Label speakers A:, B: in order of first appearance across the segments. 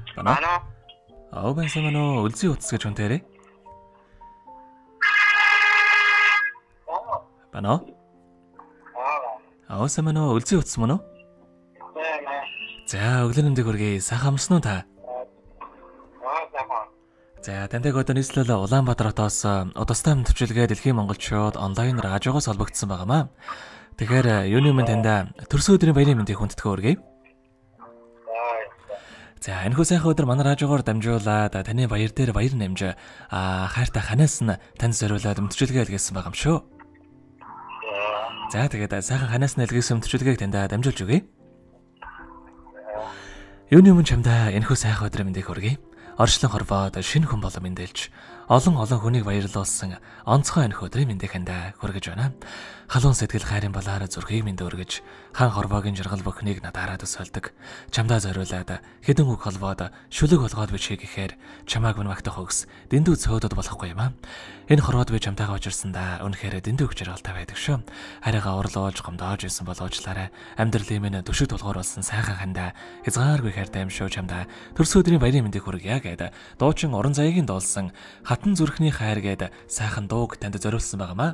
A: Байна уу?
B: Ано.
A: Байсан мань уу? Үлзий утас гэж хүнтээрээ. Байна уу? Сайн мань уу? Үлзий утас мань уу? За, өглөө нэмдэг хүргэе. Сайхан амарсан уу та? За, тантай одоо нийслэл Улаанбаатар хотоос удастай нэвтрүүлгээ Дэлхийн Монголчууд онлайн радиогоос холбогдсон байнамаа. Тэгэхээр юуны өмнө танда төрсөн өдрийн баярын мэндийг хүндэтгэн хүргэе. За, энэхүү сайхан өдөр манай радиогоор дамжуулаад таны баяр дээр баяр нэмж хайртай ханаас нь танд зориулаад нэвтрүүлгээ илгээсэн байгаа юм шүү. За, тэгээд сайхан ханаас нь илгээсэн нэвтрүүлгээг танд дамжуулж өгье. Юуны өмнө чамдаа энэхүү сайхан өдрийн мэндийг хүргэе. Орчлон хорвоод шинэ хүн болон мэндэлж олон хүнийг баярлуулсан онцгой энэхүү өдрийн мэндийг хандаа хүргэж байна. Халуун сэтгэл хайрын балаараа зүрхийг минь өргөж хаан хорвоогийн жаргал бүхнийг надаараа төсөөлдөг. Чамдаа зориулаад хэдэн үг холбоод шүлэг болгоод бичээ гэхээр чамааг мань магтах өгс дэндүү цөөдөд болохгүй юм аа. Энэ хорвоод би чамтайгаа уулзсандаа үнэхээр дэндүү их жаргалтай байдаг шүү. Хараагаа урлуулж гомдоож исэн болоочлаарай. Амьдралын минь төшөг тулгуур болсон сайхан хандаа хязгааргүй хайртай юм шүү чамдаа. Төрсөн өдрийн баярын мэндийг хүргье гэдэг дуучин уран заягийн дуулсан хатан зүрхний хайр гэдэг сайхан дууг танд зориулсан байнамаа.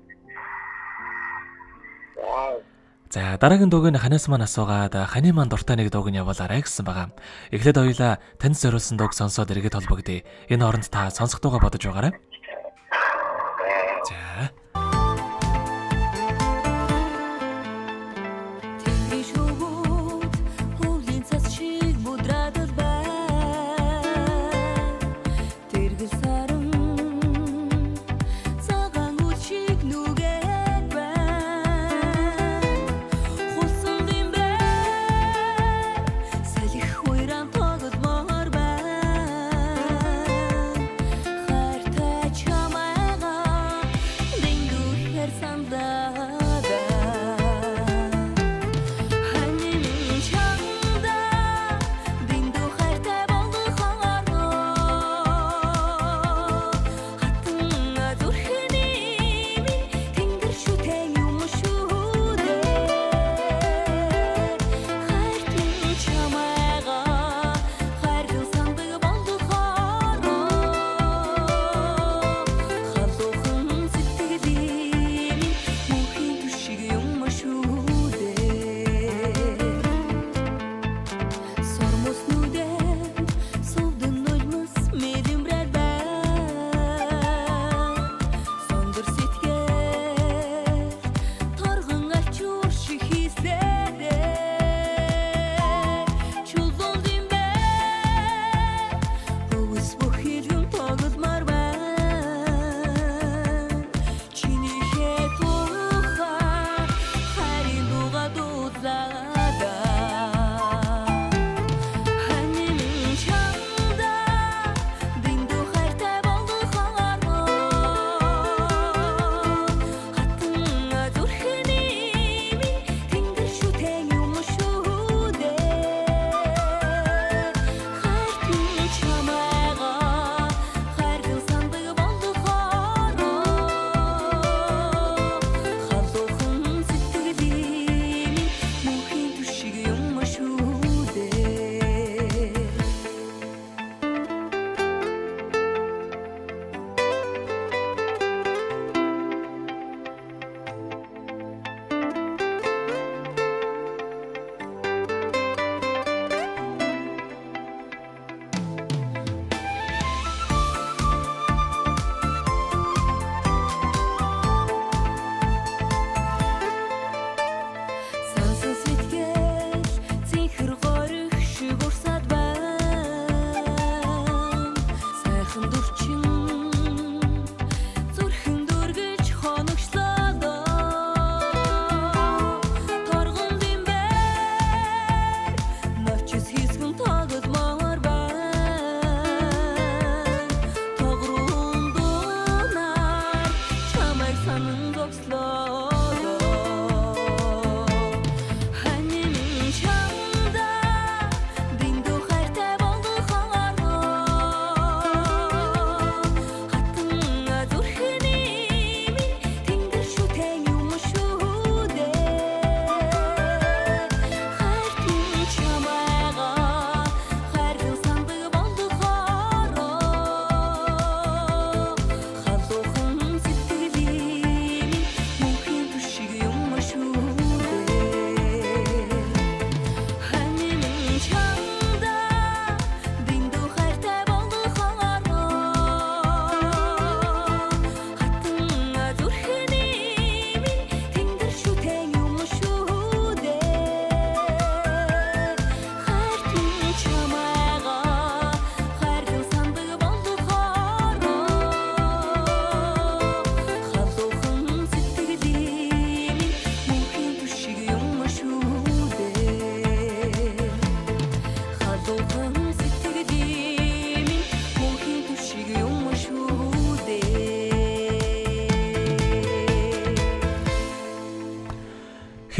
A: За, дараагийн дууг нь ханаас маань асуугаад ханы маань дуртай нэг дууг нь явуулаарай гэсэн байгаа. Эхлээд хоёулаа танд зориулсан дууг сонсоод эргээд холбогдъё. Энэ оронд та сонсох дуугаа бодож байгаарай. За.
C: Хайртай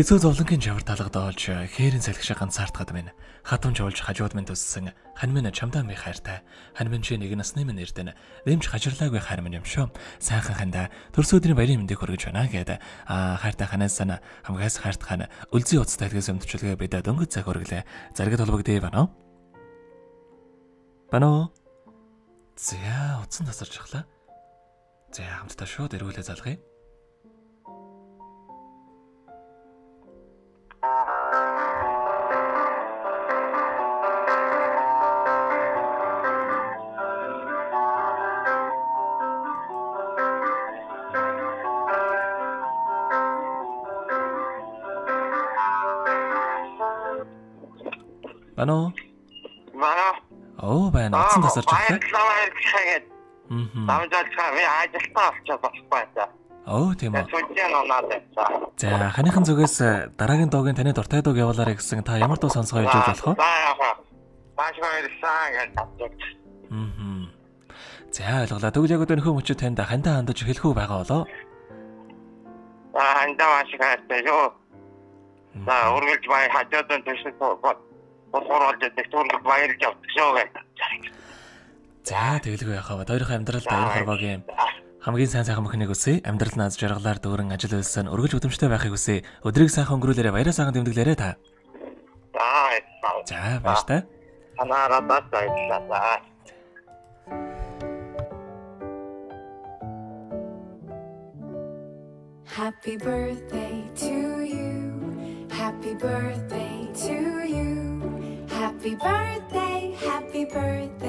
A: Хэцүү зовлонгийн жавар талгадоолж хээрийн салхишаа ганцаардахад минь хатамж олж хажууд минь туссан хань минь чамдаа ми хайртай хань минь чи нэг насны минь эрдэнэ нэмж хажирлаагүй хайр минь юм шүү сайхан хандаа төрс өдрийн баярын мэндийг хүргэж байна гэдэг хайртай ханаас сан хамгаас хайрт хана үлзий уцтай гэдгээс өмтчилгээ бид дөнгөж цаг хүргэлээ заргад холбогдъё бано зя утсан тасарч ахлаа за хамтдаа шууд эргүүлээ залгая. Бано. Оо байна. Утсан тасарч байна.
B: Намжаалцгаа би ажилтаа авчаад болохгүй та.
A: Оо тийм үү.
B: Сүнжээ нунаад байсан.
A: За ханыхан зүгээс дараагийн дуугийн таны дуртай дууг явуулаарай гэсэн та ямар дуу сонсгоо хэлж болох вэ? За ойлголаа. Тэгвэл яг одоо нөхөө мөчөд танд хандаа хандаж хэлэх үү байгаа болоо.
B: Хандаа маш хайртай юу. За үргэлж бай хажууд нь төшөж боолж дэвтүүрийг баярлж явчихсан гэдэг.
A: За тэгэлгүй яхаа. Хоёрын амьдралд аяр хорвогийн хамгийн сайн мөхнийг үсэ. Амьдрал наз жаргалаар дүүрэн ажил үйлсэн өргөж өдөмжтэй байхыг үсэ. Өдрийг сайхан өнгөрүүлээрэ баяраа сайхан тэмдэглээрэ та. За баяртай.
B: Танаараа баярлалаа.
C: Happy birthday to you. Happy birthday to you. Happy birthday, happy birthday.